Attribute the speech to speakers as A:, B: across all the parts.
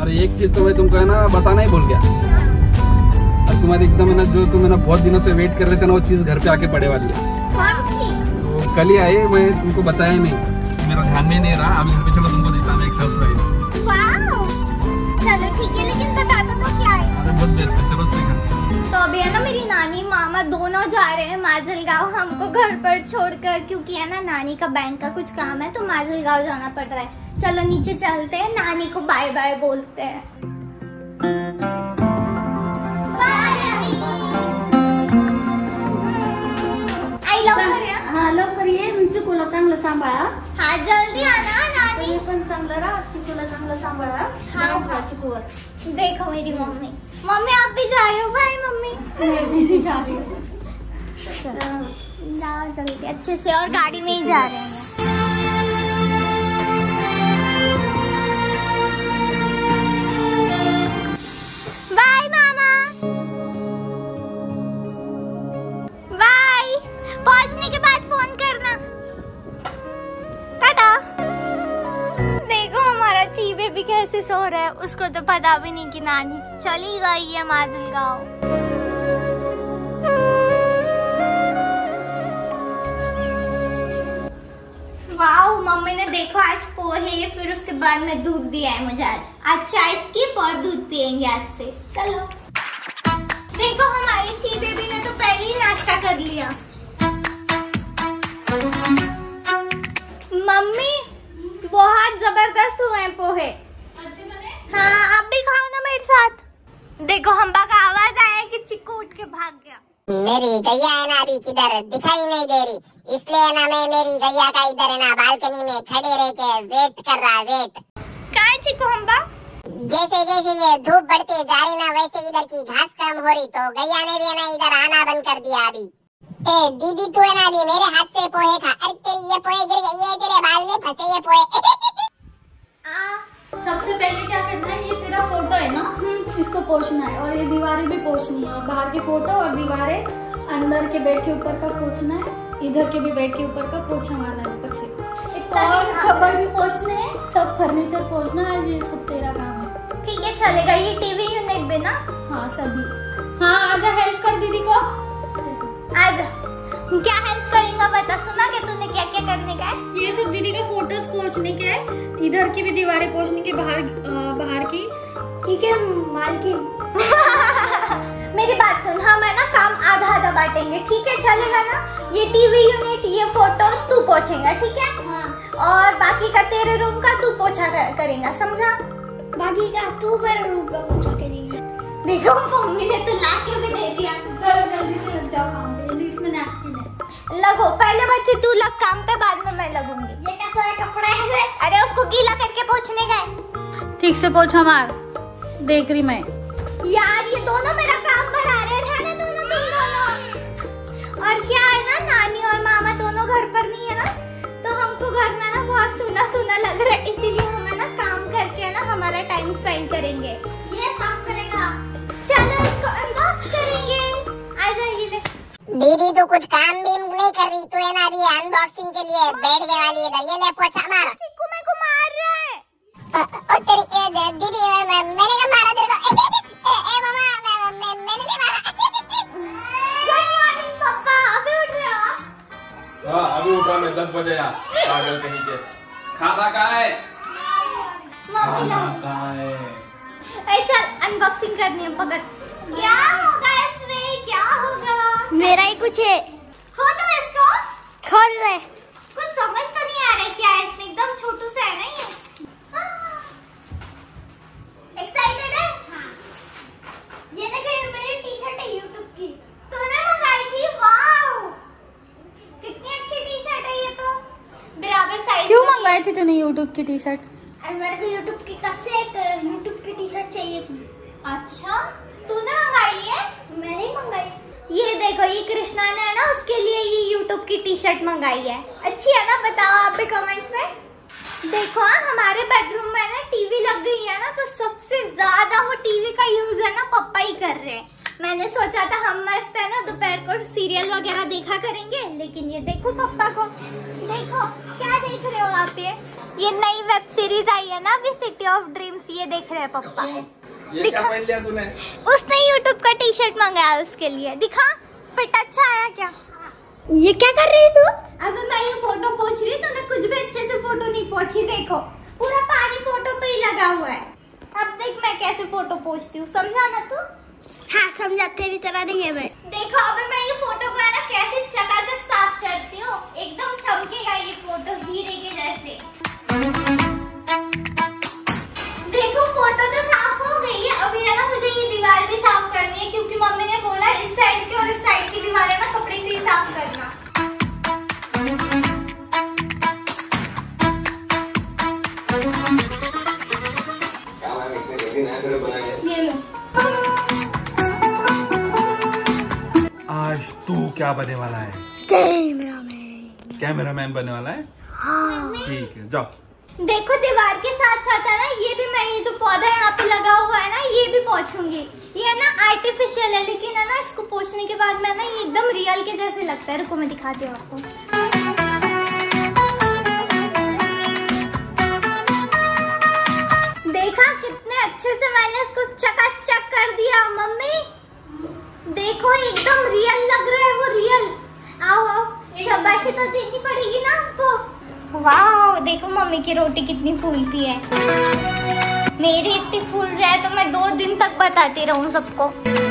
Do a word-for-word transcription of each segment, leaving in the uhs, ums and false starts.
A: अरे एक चीज तो मैं तुमको है ना बताना ही भूल गया। और तुम्हारे एकदम है ना जो तुम है ना बहुत दिनों से वेट कर रहे थे ना वो चीज घर पे आके पड़े वाली है। तो कल ही आए, मैं तुमको बताया नहीं, मेरा ध्यान में नहीं रहा। अभी चलो तुमको देता हूँ एक सरप्राइज।
B: चलो ठीक है, लेकिन बता दो तो क्या है?
A: अरे बहुत बेस्ट है, चलो ठीक।
B: तो अभी है ना मेरी नानी मामा दोनों जा रहे हैं माजलगांव हमको घर पर छोड़कर, क्योंकि है ना नानी का बैंक का कुछ काम है तो माजलगांव जाना पड़ रहा है। चलो नीचे चलते हैं, नानी को बाय बाय बोलते हैं।
C: हाँ लवकरिये, चिकूला चांगलं सांभाळा।
B: हाँ जल्दी आना नानी।
C: पण चांगलं राहा, चिकूला चांगलं सांभाळा।
B: हाँ चिकूवर। देखो मेरी मम्मी, मम्मी आप भी जा रहे हो? भाई मम्मी
C: मैं भी नहीं जा रही हूँ।
B: जाओ जल्दी अच्छे से, और गाड़ी में ही जा रहे हैं। बाय मामा, बाय। पहुंचने के बाद फोन करना। टाटा। देखो हमारा चीवे भी कैसे सो रहा है, उसको तो पता भी नहीं कि नानी चली गई है माजलगांव। वाओ, मम्मी ने देखो आज पोहे, फिर उसके बाद में दूध दिया है मुझे। आज आज चाय स्किप और दूध पियेंगे आज से। चलो देखो हमारी ची बेबी ने तो पहले ही नाश्ता कर लिया। मम्मी बहुत जबरदस्त हुए हैं पोहे।
C: अच्छे बने?
B: हाँ आप भी खाओ ना मेरे साथ। देखो हम्बा का आवाज आया कि चिक्कू उठ के भाग गया।
D: मेरी गैया है ना अभी किधर दिखाई नहीं दे रही, इसलिए ना मैं मेरी गैया का इधर है ना बालकनी में खड़े रह के वेट कर रहा। वेट
B: कहाँ है चिक्कू हम्बा?
D: जैसे जैसे ये धूप बढ़ते जा रही ना वैसे इधर की घास कम हो रही, तो गैया ने भी ना इधर आना बंद कर दिया। अभी ए दीदी तू है ना अभी मेरे हाथ से पोहे खा। अरे तेरी ये पोहे गिर गई, ये तेरे बाल में फंसे ये पोहे।
C: सबसे पहले क्या करना है, ये तेरा फोटो है ना, इसको पोंछना है, और ये दीवारें भी पोंछनी है। और बाहर के फोटो और दीवारें, अंदर के बेड के ऊपर का पोंछना है, इधर के भी बेड के ऊपर का पोंछा मारना है ऊपर से, और कपड़ भी पोंछने हैं, सब फर्नीचर पोंछना है। ये सब तेरा काम है।
B: ठीक है चलेगा। ये टीवी यूनिट भी ना?
C: हाँ सभी। हाँ आजा हेल्प कर दीदी को।
B: आजा। क्या हेल्प करेगा बता, सुना कि तूने क्या क्या करने का है?
C: ये सब दीदी के फोटोज पोंछने के है, इधर की भी दीवारें पोंछने के, बाहर आ, बाहर की।
B: ठीक है मालकिन। मेरी बात सुन, हम है ना काम आधा आधा बांटेंगे, ठीक है चलेगा ना? ये टीवी यूनिट, ये फोटो तू पोंछेगा, ठीक है?
C: हाँ।
B: और बाकी का तेरे रूम का तू पोछा कर, करेगा, समझा?
C: बाकी का तू मेरे रूम का पोछा करेगी।
B: देखो मम्मी ने तो ला के भी दे दिया।
C: चलो जल्दी से लग जाओ काम पे, जल्दी। इसमें नैपकिन है।
B: लगो पहले बच्चे, तू लग काम पे, बाद में मैं लगूंगी।
C: ये कैसा है कपड़ा है?
B: अरे उसको गीला करके पोंछने गए।
C: ठीक से पोंछा मार, देख रही मैं।
B: यार ये दोनों मेरा काम बना रहे हैं, रहने दो ना तुम दोनों। और क्या है ना, नानी और मामा दोनों घर पर नहीं है ना, तो हमको घर में ना बहुत सुना सुना लग रहा है, इसीलिए हम है ना काम करके ना हमारा टाइम स्पेंड करेंगे।
C: ये साफ करेगा।
B: चलो इसको अनबॉक्स करेंगे। आ जाइए। ले
D: दीदी तो कुछ काम भी नहीं कर रही, तू है ना अभी अनबॉक्सिंग के लिए बैठ गई वाली इधर। ये ले पोछा मार।
B: चिक्कू मेरे को मार रहा है।
D: ओ तेरी ए, दीदी मैं, मैंने कब मारा तेरे को? ए, ए मामा मैं, मैं, मैंने नहीं मारा।
B: गुड मॉर्निंग पापा, अभी उठ रहे हो?
A: हाँ अभी उठा मैं, दस बजे यार। पागल कहीं के। खाना कहाँ है?
B: मम्मी ला।
A: कहाँ है?
B: ए चल अनबॉक्सिंग करनी है, पकड़। क्या होगा इसमें, क्या होगा? मेरा ही कुछ है। खोलो इसको। खोल ले। कुछ समझ तो नहीं आ रहा है क्या है इसमें, एकदम छोटू सा है ना ये। एक्साइटेड है? हाँ। ये देखो ये मेरी टी शर्ट है यूट्यूब की, तूने मंगाई थी? वाओ कितनी अच्छी टी शर्ट है ये तो, बराबर साइज।
C: क्यों मंगाई थी तूने यूट्यूब की टी शर्ट?
B: अरे मेरे को यूट्यूब की कब से एक यूट्यूब की टी शर्ट चाहिए थी। अच्छा तूने मंगाई है? मैंने ही मंगाई। ये देखो ये कृष्णा ने है ना उसके लिए ये यूट्यूब की टी शर्ट मंगाई है। अच्छी है ना, बताओ आप भी कमेंट्स में। देखो हाँ हमारे बेडरूम में ना टीवी लग गई है ना, तो सबसे ज्यादा वो टीवी का यूज है ना पापा ही कर रहे हैं। मैंने सोचा था हम मस्त है ना दोपहर को सीरियल वगैरह देखा करेंगे, लेकिन लेकिन ये देखो पापा को, देखो क्या देख रहे हो आप? ये ये नई वेब सीरीज आई है ना अभी, सिटी ऑफ ड्रीम्स, ये देख रहे हैं पापा।
A: ये क्या पहन लिया तूने?
B: उसने यूट्यूब का टी शर्ट मंगाया उसके लिए, दिखा फिट अच्छा आया क्या? ये क्या कर रही तू? अगर मैं ये फोटो पोंछ रही तो ना कुछ भी अच्छे से फोटो नहीं पोंछी, देखो पूरा पानी फोटो पे ही लगा हुआ है। अब देख मैं कैसे फोटो पोंछती हूँ, समझा ना तू? हाँ समझा, तेरी तरह नहीं है मैं। देखो अभी मैं ये फोटो को है ना कैसे चकाचक साफ करती हूँ, एकदम चमकेगा ये फोटो हीरे के जैसे। देखो फोटो तो साफ हो गई है, अभी है ना मुझे ये दीवार भी साफ करनी है क्योंकि मम्मी ने बोला इस साइड की और इस साइड की दीवारें ना कपड़े से ही साफ करना।
C: ये लो।
A: आज तू क्या बनने वाला है?
B: कैमरामैन।
A: कैमरामैन बनने वाला है?
B: हाँ।
A: ठीक है जाओ।
B: देखो दीवार के साथ साथ है ना ये भी मैं, ये जो पौधा यहाँ पे लगा हुआ है ना ये भी पोंछूंगी। ये ना आर्टिफिशियल है लेकिन है ना इसको पोंछने के बाद में ना ये एकदम रियल के जैसे लगता है। रुको मैं दिखाती हूँ आपको। देखा कितने अच्छे से मैंने इसको चकाचक कर दिया मम्मी, देखो एकदम रियल लग रहा है वो, रियल। आओ आओ, शाबाशी तो देनी पड़ेगी ना आपको। वाह देखो मम्मी की रोटी कितनी फूलती है, मेरी इतनी फूल जाए तो मैं दो दिन तक बताती रहूं सबको।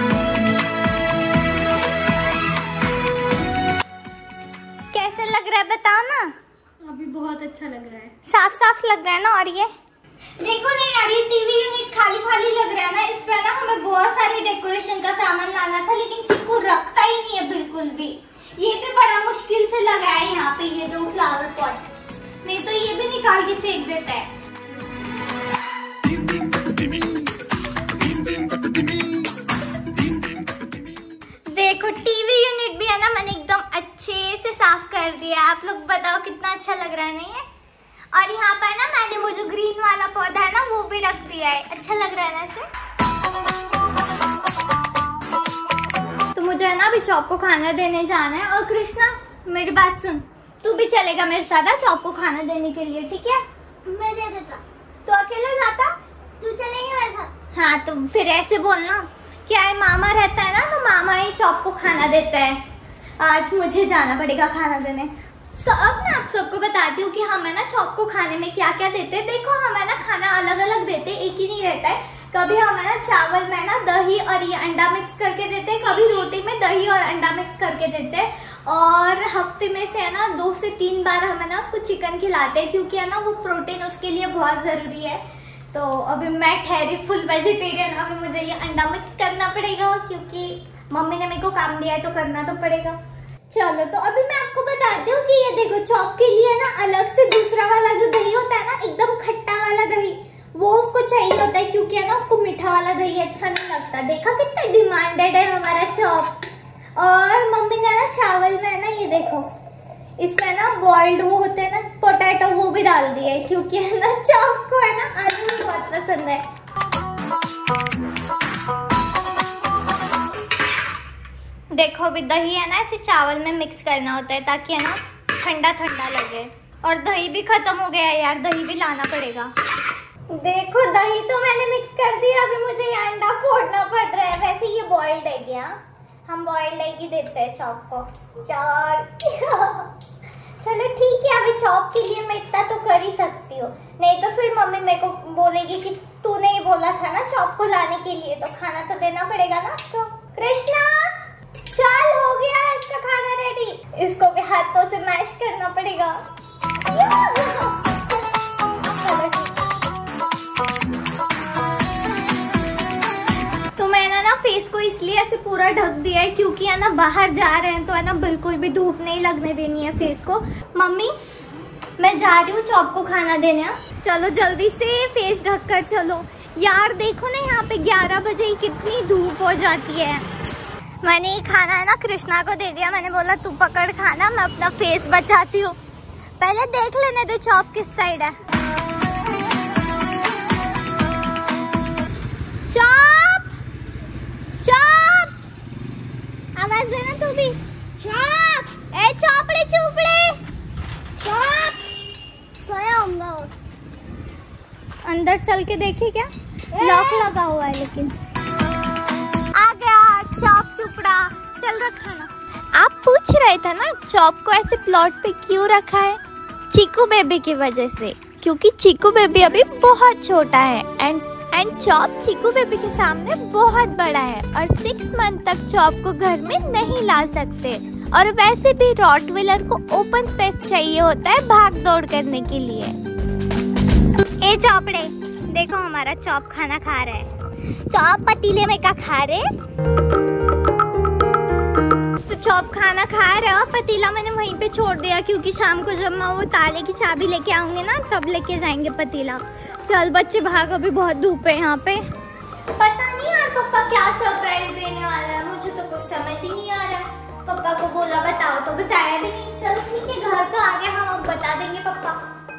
B: कैसे लग रहा है बताओ ना?
C: अभी बहुत अच्छा लग रहा है,
B: साफ साफ लग रहा है ना। और ये देखो ना यार, ये टीवी यूनिट खाली खाली लग रहा है ना, इस पे ना हमें बहुत सारे डेकोरेशन का सामान लाना था लेकिन चिक्कू रखता ही नहीं है बिल्कुल भी। ये भी बड़ा मुश्किल से लगा है यहाँ पे ये दो फ्लावर पॉट, नहीं तो ये भी निकाल के फेंक देता है। देखो टीवी यूनिट भी है ना मैंने एकदम अच्छे से साफ कर दिया। आप लोग बताओ कितना अच्छा लग रहा है नहीं है? और यहाँ पर ना मैंने वो जो ग्रीन वाला पौधा है ना वो भी रख दिया है, अच्छा लग रहा है ना ऐसे। तो मुझे है ना अभी चॉप को खाना देने जाना है। और कृष्णा मेरी बात सुन, तू भी चलेगा मेरे साथ चॉप को खाना देने के लिए, ठीक है? मैं दे देता। तो अकेला जाता? तू चलेगी मेरे साथ? हाँ तो फिर ऐसे बोलना, क्या है मामा रहता है ना तो मामा ही चॉप को खाना देता है, आज मुझे जाना पड़ेगा खाना देने। सो अब मैं आप सबको बताती हूँ कि हम है ना चॉप को खाने में क्या क्या देते हैं। देखो हम है ना खाना अलग अलग देते हैं, एक ही नहीं रहता है। कभी हम है ना चावल में ना दही और ये अंडा मिक्स करके देते हैं, कभी रोटी में दही और अंडा मिक्स करके देते हैं, और हफ्ते में से है ना दो से तीन बार हम है ना उसको चिकन खिलाते हैं क्योंकि है ना वो प्रोटीन उसके लिए बहुत जरूरी है। तो अभी मैं ठहरी फुल वेजिटेरियन, अभी मुझे ये अंडा मिक्स करना पड़ेगा क्योंकि मम्मी ने मेरे को काम दिया है तो करना तो पड़ेगा। चलो तो अभी मैं आपको बताती हूँ कि ये देखो चॉप के लिए ना अलग से दूसरा वाला जो दही होता है ना एकदम खट्टा वाला दही, वो उसको चाहिए होता है क्योंकि है ना उसको मीठा वाला दही अच्छा नहीं लगता। देखा कितना डिमांडेड है हमारा चॉप। और मम्मी ने ना चावल में है ना ये देखो इसमें ना बॉइल्ड वो होते हैं ना पोटैटो, वो भी डाल दिए क्योंकि है ना चॉप को है ना आलू भी बहुत पसंद है। देखो अभी दही है ना ऐसे चावल में मिक्स करना होता है ताकि है ना ठंडा ठंडा लगे। और दही भी खत्म हो गया है यार, दही भी लाना पड़ेगा। देखो दही तो मैंने मिक्स कर दिया, अभी मुझे ये अंडा फोड़ना पड़ रहा है। वैसे ये बॉइल्ड एग है, हम बॉइल्ड एग ही देते हैं चॉप को यार। चलो ठीक है, अभी चॉप के लिए मैं इतना तो कर ही सकती हूँ, नहीं तो फिर मम्मी मेरे को बोलेगी कि तूने ही बोला था ना चॉप को लाने के लिए, तो खाना तो देना पड़ेगा ना उसको। कृष्णा चल हो गया इसका खाना रेडी, इसको भी हाथों से मैश करना पड़ेगा। तो मैंने ना फेस को इसलिए ऐसे पूरा ढक दिया है क्योंकि है ना बाहर जा रहे हैं तो है ना बिल्कुल भी धूप नहीं लगने देनी है फेस को। मम्मी मैं जा रही हूँ चॉप को खाना देने, चलो जल्दी से फेस ढक कर चलो। यार देखो ना यहाँ पे ग्यारह बजे ही कितनी धूप हो जाती है। मैंने ये खाना है ना कृष्णा को दे दिया, मैंने बोला तू पकड़ खाना, मैं अपना फेस बचाती हूँ। पहले देख लेने दे चॉप किस साइड है। चॉप चॉप आवाज देना तू भी। चॉप ए चॉपड़ी चल के देखे क्या? लॉक लगा हुआ है लेकिन। आ गया चॉप चुपड़ा, चल रखा ना। आप पूछ रहे थे ना चॉप को ऐसे प्लॉट पे क्यों रखा है? चीकू बेबी की वजह से, क्योंकि चीकू बेबी अभी बहुत छोटा है and and chop Cheeku baby के सामने बहुत बड़ा है और सिक्स मंथ तक चॉप को घर में नहीं ला सकते। और वैसे भी रॉटविलर को ओपन स्पेस चाहिए होता है भाग दौड़ करने के लिए। ए चॉपड़े, देखो हमारा चॉप खाना खा रहा है। चॉप पतीले में क्या खा रहे? तो चॉप खाना खा रहे हो, पतीला मैंने वहीं पे छोड़ दिया क्योंकि शाम को जब मैं वो ताले की चाबी लेके आऊंगी ना तब लेके जाएंगे पतीला। चल बच्चे भाग, अभी बहुत धूप है यहाँ पे। पता नहीं यार पापा क्या सरप्राइज देने वाला है, मुझे तो कुछ समझ ही नहीं आ रहा है। पापा को बोला बताओ तो बताया भी नहीं। चलो ठीक है, घर तो आ गया, हम अब बता देंगे पापा।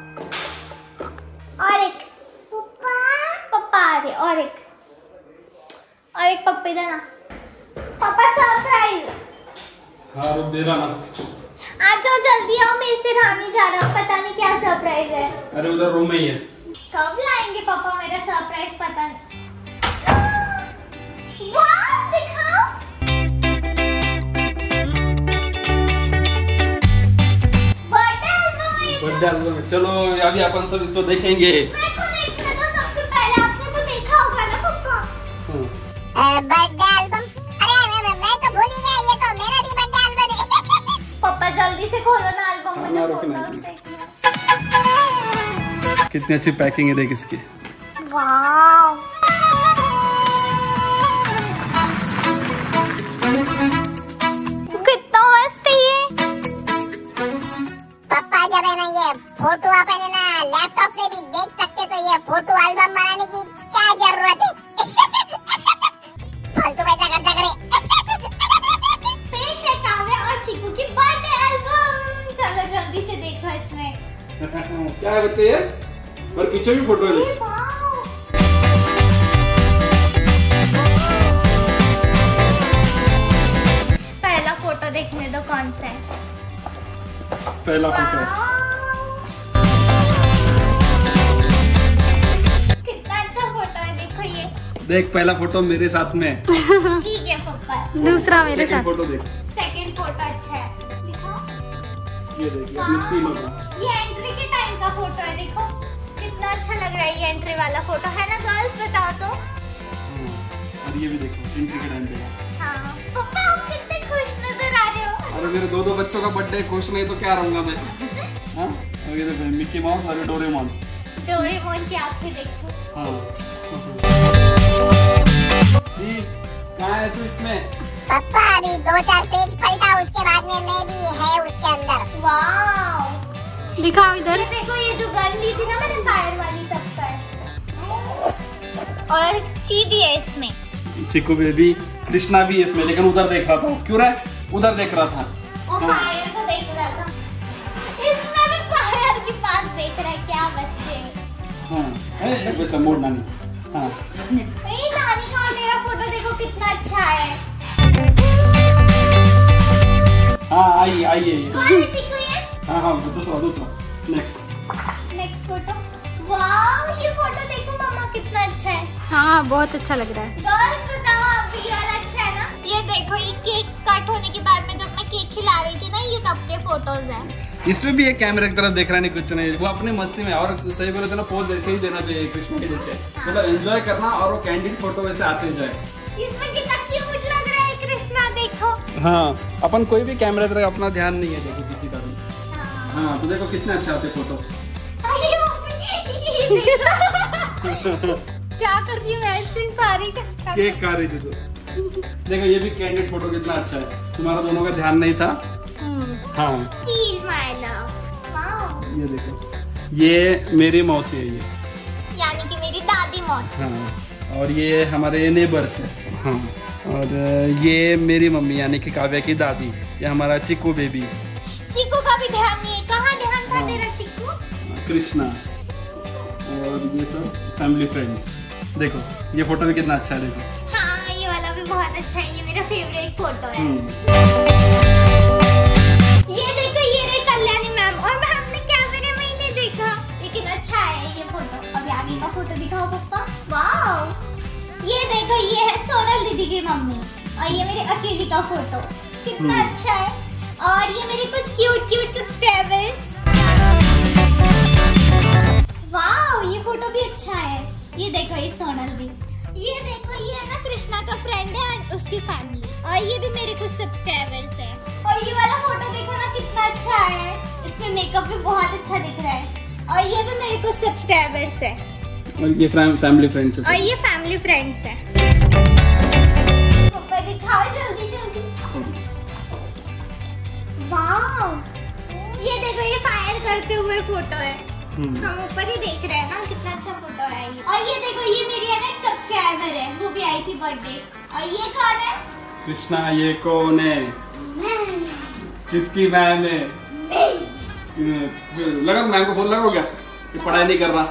B: और एक पापा पापा आ रहे, और एक और एक पप्पी देना। पापा सरप्राइज।
A: हाँ रुक, दे रहा ना।
B: आ जाओ जल्दी आओ, मेरे से रहा नहीं जा रहा, पता नहीं क्या सरप्राइज है।
A: अरे उधर रूम में ही है।
B: कब लाएंगे पापा मेरा सरप्राइज, पता नहीं। वाह दिखाओ। बर्थडे एल्बम है ये तो।
A: बर्थडे एल्बम, चलो अभी अपन सब इसको देखेंगे।
B: मेरे को देखने दो सबसे पहले, आपने तो देखा होगा ना पापा।
D: Birthday album? अरे मैं, मैं तो भूल ही गया, ये तो मेरा भी बर्थडे एल्बम है।
B: पापा जल्दी से खोलो ना एल्बम,
A: हाँ,
B: मुझे
A: रुकना
B: फोटोज
A: है।
B: देखना।
A: कितनी अच्छी पैकिंग है देख इसकी।
B: वाव, कितना मस्त है ये।
D: पापा जब है ना ये फोटो अपन है ना लैपटॉप पे भी देख सकते, तो ये फोटो एल्बम बनाने की क्या जरूरत है? फालतू पैसा खर्चा करे।
B: पेश है काव्या और चीकू की बर्थडे एल्बम। चलो जल्दी से देखो इसमें
A: क्या है बच्चे ये? और पीछे भी फोटो है।
B: पहला फोटो देखने दो, कौन सा है?
A: पहला फोटो।
B: कितना अच्छा फोटो है, देखो ये।
A: देख पहला फोटो मेरे साथ में।
B: ठीक है पापा।
C: दूसरा मेरे
A: सेकंड
C: साथ।
A: फोटो देख,
B: सेकंड फोटो अच्छा है, दिखाओ।
A: ये देख, ये अपने तीनों का।
B: ये एंट्री के टाइम का फोटो है, देखो कितना अच्छा लग रहा है ये एंट्री वाला फोटो, है ना गर्ल्स? बताओ तो।
A: हाँ, और ये भी देखो एंट्री के टाइम पे।
B: हाँ पापा, आप कितने खुश नजर आ रहे हो।
A: अरे मेरे दो दो बच्चों का बर्थडे, खुश नहीं तो क्या रहूंगा मैं। हाँ, और ये देखो मिक्की माउस और डोरेमोन।
B: डोरेमोन की आंखें देखो।
A: हाँ जी, कहाँ है तू इसमें?
D: पापा अभी दो चार पेज पलटा, उसके बाद में मैं भी है उसके अंदर।
B: वाव,
C: दिखाओ इधर।
B: ये देखो, ये जो गन ली थी ना मैंने फायर वाली, तब का है। और ची भी है इसमें।
A: चिकू बेबी, कृष्णा भी है इसमें, लेकिन उधर देख रहा था। क्यों रहा? उधर देख रहा था।
B: वो
A: हाँ।
B: फायर को देख रहा था, इसमें भी फायर के पास देख रहा है। क्या बच्चे।
A: हाँ, ए, वैसे मोड़ना नहीं। हाँ,
B: ये नानी का और मेरा फोटो देखो कितना अच्छा है।
A: हाँ आइए आइए।
B: कौन है चिकू ये?
A: हाँ हाँ, दूसरा दूसरा नेक्स्ट।
B: Next photo. वाव, ये फोटो देखो मामा कितना अच्छा है।
C: हाँ बहुत अच्छा लग रहा है।
B: गर्ल्स बताओ, आप ये वाला अच्छा है ना? ये देखो, ये केक कट होने के बाद में जब मैं केक खिला रही थी ना, ये तब के फोटोज हैं।
A: इसमें भी एक कैमरे की तरफ देख रहा नहीं, कुछ नहीं, वो अपने मस्ती में। और सही बोले तो ना पोज ऐसे ही देना चाहिए कृष्ण के जैसे, मतलब एंजॉय करना, और वो कैंडिड फोटो वैसे आते जाए।
B: इसमें कितना क्यूट लग रहा है कृष्णा, देखो।
A: हाँ, अपन कोई भी कैमरे तरफ अपना ध्यान नहीं है देखो किसी का भी। हाँ, तो देखो कितने अच्छे आते फोटो।
B: अरे मम्मी, ये देखो।
C: क्या कर रही हूँ? आइसक्रीम खा रही है।
A: केक खा रही थी तो। देखो ये भी कैंडिड फोटो कितना अच्छा है, तुम्हारा दोनों का ध्यान नहीं था। हाँ,
B: फील माय लव। वाओ,
A: ये देखो, ये मेरी मौसी है ये।
B: यानी कि मेरी दादी मौसी।
A: हाँ, और ये हमारे नेबर्स है। हाँ, और ये मेरी मम्मी यानी कि काव्या की दादी। ये हमारा चिकू बेबी।
B: चिकू का भी ध्यान नहीं है, कहाँ ध्यान था
A: हाँ।
B: तेरा चिकू?
A: कृष्णा, और ये सब फैमिली फ्रेंड्स। देखो ये फोटो भी कितना अच्छा है, देखो।
B: हाँ, ये वाला भी बहुत अच्छा है, ये मेरा फेवरेट फोटो है।
A: हम्म।
B: ये देखो, ये रही कल्याणी मैम, और मैम ने कैमरे में ही नहीं देखा, लेकिन अच्छा है ये फोटो। अब याद आगे का फोटो दिखाओ पापा। वाओ, ये देखो ये है सोनल दीदी की मम्मी और ये मेरी अकेली का फोटो। कितना अच्छा है। और ये मेरे कुछ क्यूट क्यूट सब्सक्राइबर्स। वाओ, ये फोटो भी अच्छा है। ये देखो ये सोनल दी। ये देखो ये है ना कृष्णा का फ्रेंड है और उसकी फैमिली। और ये भी मेरे कुछ सब्सक्राइबर्स है। और ये वाला फोटो देखो ना कितना अच्छा है। इसमें मेकअप भी बहुत अच्छा दिख रहा है। और ये भी मेरे कुछ सब्सक्राइबर्स है।
A: और ये फैमिली फ्रेंड्स है।
B: और ये फैमिली फ्रेंड्स है। पापा दिखाओ जल्दी जल्दी। वाओ, ये देखो ये फायर करते हुए फोटो है। हम ऊपर ही देख रहे हैं ना, कितना अच्छा फोटो है ये। और ये देखो ये मेरी है ना एक सब्सक्राइबर है, वो भी आई थी बर्थडे। और ये कौन है?
A: कृष्णा। ये कौन है? किसकी मैम है? लगा मैम को फोन लगा क्या? ये पढ़ाई नहीं कर रहा।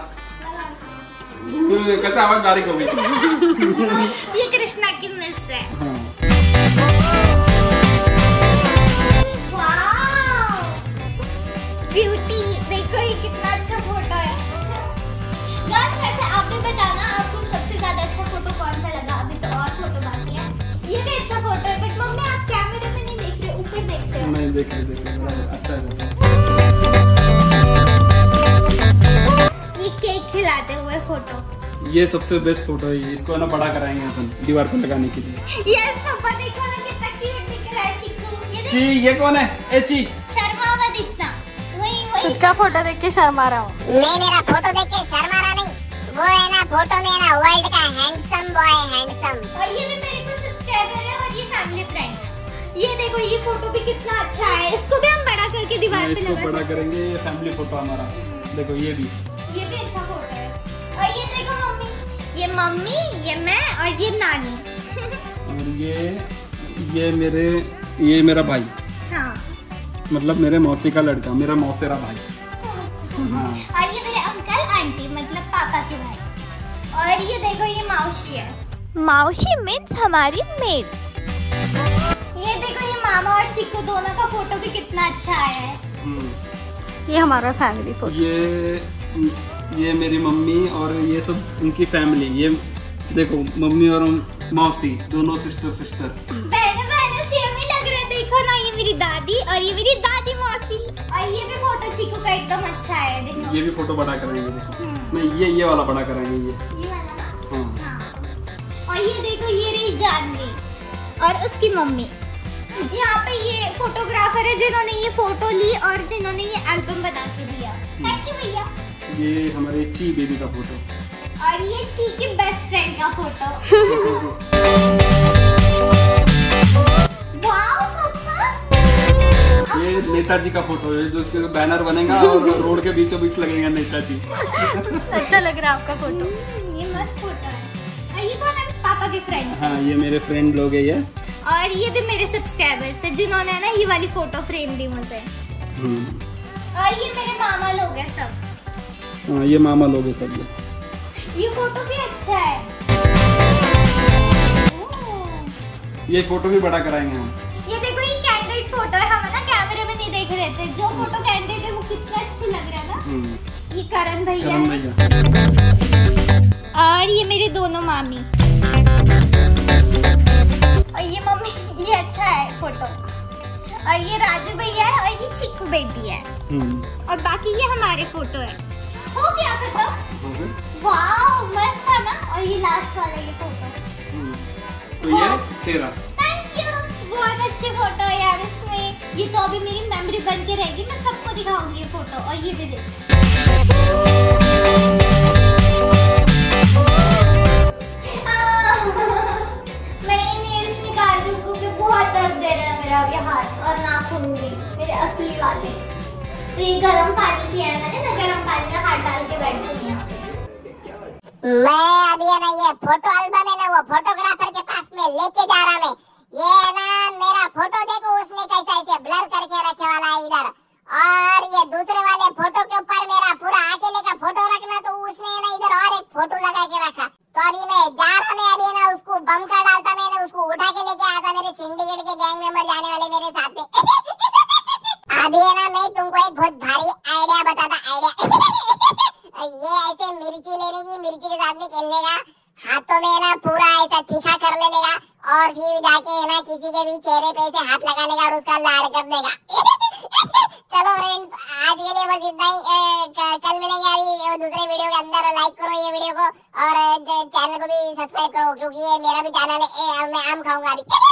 A: कैसे आवाज बारीक हो गई।
B: ये कृष्णा की मिस है।
A: हाँ।
B: Wow, beauty. देखो ये कितना अच्छा फोटो है। गाइस वैसे आप भी बताना आपको सबसे ज्यादा अच्छा फोटो कौन सा लगा। अभी तो और फोटो बाकी है। ये भी अच्छा फोटो है, बट मम्मी आप कैमरे में नहीं देख रहे, ऊपर देख रहे हो।
A: नहीं देख रहे, देख रहे। अच्छा है।
B: ये केक खिलाते हुए फोटो।
A: ये सबसे बेस्ट फोटो है। इसको ना बड़ा कराएंगे अपन दीवार पर लगाने के लिए।
B: यस पापा, देखो ना कितना क्यूट दिख रहा है चिक्कू। ये
A: ची, ये कौन है? ए ची।
B: शर्मा मत इतना। वही वही
C: उसका फोटो देख के शर्मा रहा हूँ।
D: मैं मेरा फोटो देख के शर्मा रहा नहीं, वो है ना फोटो में ना वर्ल्ड का हैंडसम बॉय, हैंडसम।
B: और ये भी मेरे को सब्सक्राइबर है और ये फैमिली फ्रेंड है। ये देखो ये फोटो भी कितना अच्छा है। इसको भी हम बड़ा करके दीवार पे
A: इसको
B: लगा
A: बड़ा
B: सकते हैं।
A: करेंगे। ये फैमिली फोटो हमारा। देखो ये भी
B: ये भी अच्छा फोटो है। और ये देखो मम्मी, ये मम्मी, ये मैं और ये नानी।
A: और ये ये मेरे ये मेरा भाई,
B: हाँ।
A: मतलब मेरे मौसी का लड़का, मेरा मौसेरा भाई। हाँ।
B: और ये मेरे अंकल आंटी मतलब पापा के भाई। और ये देखो ये मौसी है। मौसी मीन्स हमारी मेड। ये देखो ये मामा और चिक्कू दोनों का फोटो भी कितना अच्छा है।
C: ये हमारा फैमिली फोटो।
A: ये ये मेरी मम्मी और ये सब उनकी फैमिली। ये देखो मम्मी और मौसी दोनों सिस्टर सिस्टर।
B: बहने बहने सेम ही लग रहे हैं। देखो ना ये मेरी दादी और ये मेरी दादी मौसी। और ये भी फोटो चिक्कू का एकदम अच्छा है। देखो
A: ये भी फोटो बड़ा करेंगे। देखो नहीं, ये ये वाला बड़ा कराएंगे। ये
B: ये वाला ना?
A: हाँ।
B: हाँ। और ये देखो ये रही जानवी और उसकी मम्मी। यहाँ पे ये फोटोग्राफर है जिन्होंने ये फोटो ली और जिन्होंने ये एल्बम बना के दिया। थैंक यू भैया।
A: ये हमारे ची बेबी का फोटो।
B: और ये ची के बेस्ट फ्रेंड का फोटो। वाओ पापा।
A: ये नेताजी का फोटो है, जो इसके बैनर बनेगा और रोड के बीचों बीच लगेगा नेताजी।
C: अच्छा लग रहा है आपका फोटो।
B: ये मस्त फोटो है। और ये कौन है? पापा के फ्रेंड।
A: हाँ, ये मेरे फ्रेंड लोग है ये।
B: और ये भी मेरे सब्सक्राइबर्स हैं जिन्होंने ना ये वाली फोटो फ्रेम दी मुझे। और ये मेरे मामा लोग हैं सब।
A: हाँ, ये मामा लोग हैं सब ये।
B: ये फोटो भी अच्छा है।
A: ये फोटो भी बड़ा कराएंगे हम।
B: ये देखो ये कैंडिड फोटो है। हम ना कैमरे में नहीं देख रहे थे। जो फोटो कैंडिड है वो कितना अच्छा लग रहा है ना। ये करण भैया
A: करण
B: है।
A: भैया।
B: और ये मेरे दोनों मामी। और ये मम्मी। ये अच्छा है फोटो। और ये राजू भैया है और ये चिक्कू बेटी है। और बाकी ये हमारे फोटो है। हो गया खत्म। वाओ मस्त था ना। और ये लास्ट वाला ये फोटो।
A: तो ये तेरा।
B: Thank you. बहुत अच्छे फोटो है यार इसमें। ये तो अभी मेरी मेमोरी बन के रहेगी। मैं सबको दिखाऊंगी ये फोटो। और ये भी देख। बहुत दर्द दे रहा है मेरा अभी हाथ और नाखून भी मेरे असली वाले। तो ये गर्म पानी किया है मैंने। मैं गर्म पानी में हाथ डाल के बैठूंगी यहाँ पे।
D: मैं अभी है ना ये फोटो एल्बम है ना वो फोटोग्राफर के पास में लेके जा रहा मैं। ये है ना मेरा फोटो देखो उसने कैसा ऐसे ब्लर करके रखे वाला है इधर। और ये दूसरे वाले फोटो के ऊपर मेरा पूरा अकेले का फोटो रखना, तो उसने ना इधर और एक फोटो लगा के रखा। तो अभी मैं जा रहा मैं अभी ना उसको बम का डालता, मैंने उसको उठा के लेके आया था। मेरे सिंडिकेट के गैंग मेंबर जाने वाले मेरे साथ में। अभी है ना मैं तुमको एक बहुत भारी आइडिया बताता। आइडिया ये ऐसे मिर्ची लेने की हाथों में ना पूरा ऐसा तीखा कर लेने का और फिर जाके ना किसी के भी चेहरे पे ऐसे हाथ लगाने का और उसका लाड़ करने का। चलो फ्रेंड्स, आज के लिए बस इतना ही। कल मिलेंगे अभी दूसरे वीडियो के अंदर। लाइक करो ये वीडियो को और चैनल को भी सब्सक्राइब करो, क्योंकि ये मेरा भी चैनल है। मैं आम खाऊंगा अभी।